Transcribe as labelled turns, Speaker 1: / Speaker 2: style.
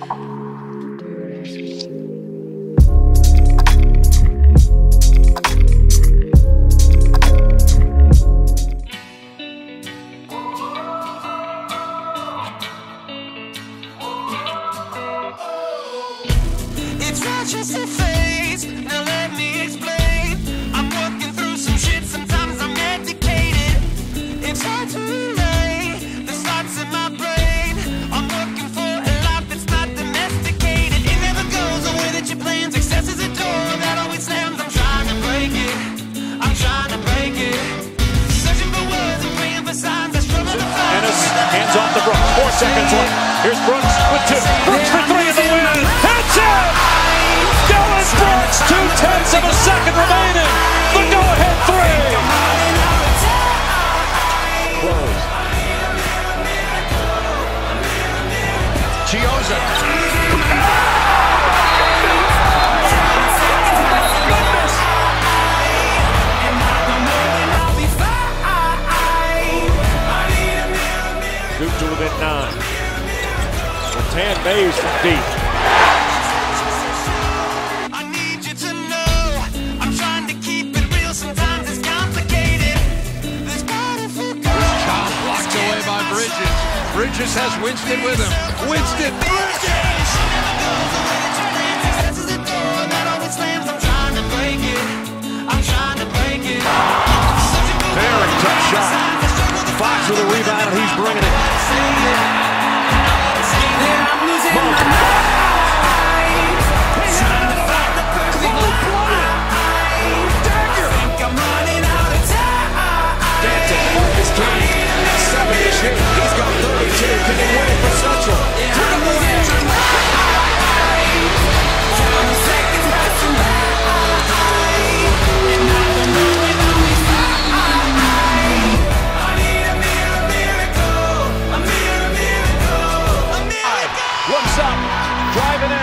Speaker 1: It's not just a phase, now let me explain. I'm working through some shit, sometimes I'm medicated. It's hard to relay the thoughts in my brain. I'm working for a life that's not domesticated. It never goes the way that you plan. Success is a door that always slams. I'm trying to break it, I'm trying to break it. Searching for words and praying for signs. I struggle to find.
Speaker 2: Ennis hands off to Brooks, 4 seconds left. Here's Brooks with 2. Brooks for 3 in the win. That's it! Dillon Brooks, 2/10 of a second remaining. The go-ahead 3. Close. Chiozza. Scoop to within 9. Tan Mays from deep.
Speaker 1: I need you to know I'm trying to keep it real. Sometimes it's complicated. There's
Speaker 3: Child blocked away by Bridges. Bridges has Winston with him. Winston. Bridges!
Speaker 1: Success is a door that always slams. I'm trying to break it, I'm trying to break it.
Speaker 2: Very tough shot. Fox with a rebound, and he's bringing it.
Speaker 3: He's got 32. Can he win it for Central?
Speaker 2: Looks up, driving